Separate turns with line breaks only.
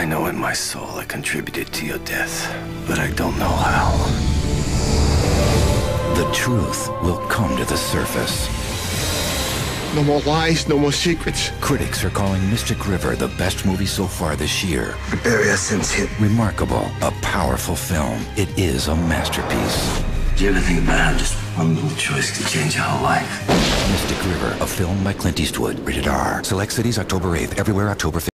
I know in my soul I contributed to your death, but I don't know how.
The truth will come to the surface.
No more lies, no more secrets.
Critics are calling Mystic River the best movie so far this year.
The barrier sense hit.
Remarkable, a powerful film. It is a masterpiece.
Do you ever think about how just one little choice could change your whole life?
Mystic River, a film by Clint Eastwood. Rated R. Select cities October 8th. Everywhere October 5th.